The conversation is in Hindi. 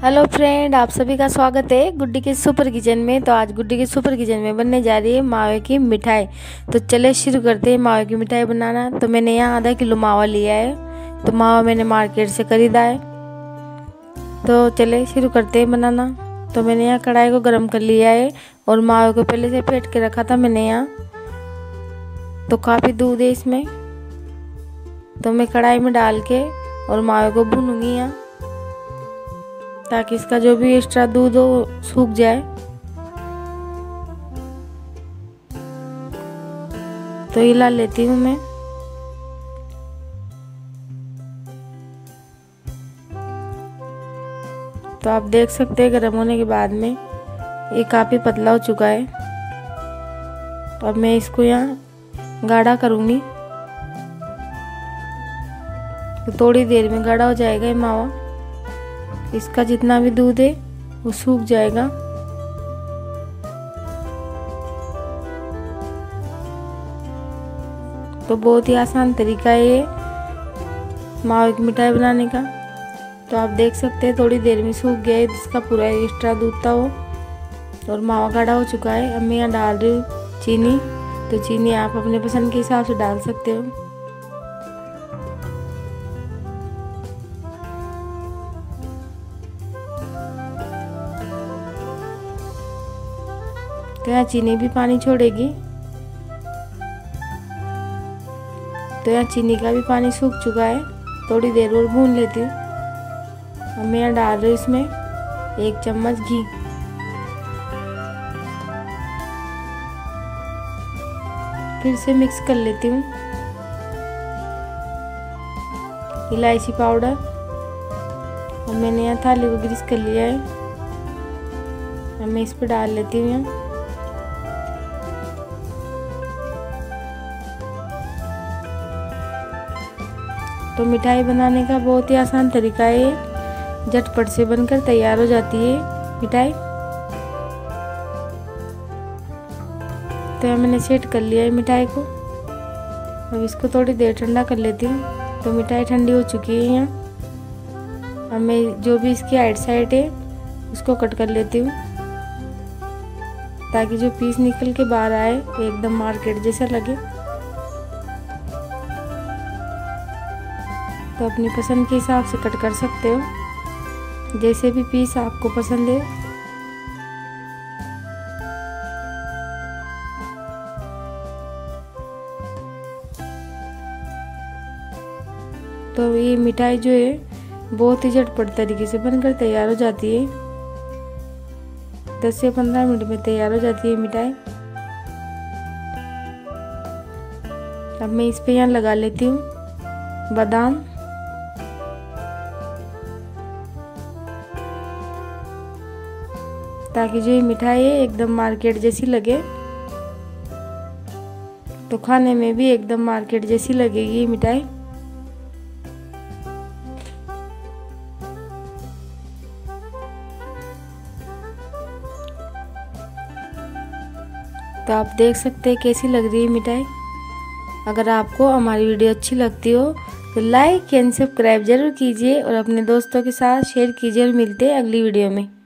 हेलो फ्रेंड, आप सभी का स्वागत है गुड्डी के सुपर किचन में। तो आज गुड्डी के सुपर किचन में बनने जा रही है मावे की मिठाई। तो चले शुरू करते हैं मावे की मिठाई बनाना। तो मैंने यहाँ आधा किलो मावा लिया है। तो मावा मैंने मार्केट से खरीदा है। तो चले शुरू करते हैं बनाना। तो मैंने यहाँ कढ़ाई को गर्म कर लिया है और मावे को पहले से फेंट के रखा था मैंने यहाँ। तो काफ़ी दूध है इसमें। तो मैं कढ़ाई में डाल के और मावे को भूनूंगी यहाँ, ताकि इसका जो भी एक्स्ट्रा दूध हो सूख जाए। तो हिला लेती हूँ मैं। तो आप देख सकते हैं गर्म होने के बाद में ये काफ़ी पतला हो चुका है। तो अब मैं इसको यहाँ गाढ़ा करूँगी। तो थोड़ी देर में गाढ़ा हो जाएगा ये मावा। इसका जितना भी दूध है वो सूख जाएगा। तो बहुत ही आसान तरीका है ये मावे की मिठाई बनाने का। तो आप देख सकते हैं थोड़ी देर में सूख गया है जिसका पूरा एक्स्ट्रा दूध था वो, और मावा गाढ़ा हो चुका है। अब मैं यहाँ डाल रही हूँ चीनी। तो चीनी आप अपने पसंद के हिसाब से डाल सकते हो। तो यहाँ चीनी भी पानी छोड़ेगी। तो यहाँ चीनी का भी पानी सूख चुका है। थोड़ी देर और भून लेती हूँ। अब मैं यहाँ डाल रही हूँ इसमें 1 चम्मच घी। फिर से मिक्स कर लेती हूँ। इलायची पाउडर, और मैंने यहाँ थाली को ग्रीस कर लिया है। अब मैं इस पर डाल लेती हूँ यहाँ। तो मिठाई बनाने का बहुत ही आसान तरीका है ये। झटपट से बनकर तैयार हो जाती है मिठाई। तो यहाँ मैंने सेट कर लिया है मिठाई को। अब इसको थोड़ी देर ठंडा कर लेती हूँ। तो मिठाई ठंडी हो चुकी है यहाँ। अब मैं जो भी इसकी आइट साइड है उसको कट कर लेती हूँ, ताकि जो पीस निकल के बाहर आए एकदम मार्केट जैसा लगे। तो अपनी पसंद के हिसाब से कट कर सकते हो, जैसे भी पीस आपको पसंद है। तो ये मिठाई जो है बहुत ही झटपट तरीके से बनकर तैयार हो जाती है। 10 से 15 मिनट में तैयार हो जाती है मिठाई। अब मैं इस पे यहाँ लगा लेती हूँ बादाम। ताकि जो ये मिठाई है एकदम मार्केट जैसी लगे। तो खाने में भी एकदम मार्केट जैसी लगेगी ये मिठाई। तो आप देख सकते हैं कैसी लग रही है मिठाई। अगर आपको हमारी वीडियो अच्छी लगती हो तो लाइक एंड सब्सक्राइब जरूर कीजिए और अपने दोस्तों के साथ शेयर कीजिए। और मिलते हैं अगली वीडियो में।